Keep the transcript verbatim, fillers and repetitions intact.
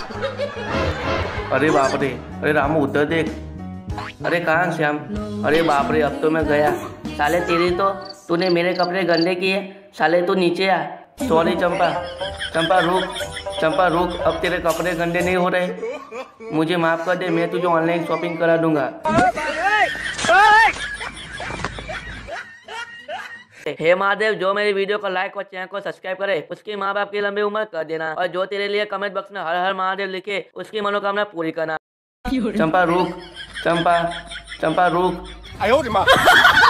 अरे बाप रे, अरे रामू उधर देख। अरे कहाँ श्याम? अरे बाप रे, अब तो मैं गया। साले तेरी तो, तूने मेरे कपड़े गंदे किए। साले तू नीचे आ। सॉरी चंपा। चंपा रुक, चंपा रुक, अब तेरे कपड़े गंदे नहीं हो रहे। मुझे माफ कर दे, मैं तुझे ऑनलाइन शॉपिंग करा दूंगा। हे महादेव, जो मेरी वीडियो को लाइक और चैनल को सब्सक्राइब करे उसकी माँ बाप की लंबी उम्र कर देना, और जो तेरे लिए कमेंट बॉक्स में हर हर महादेव लिखे उसकी मनोकामना पूरी करना। चंपा रुक, चंपा, चंपा रुक।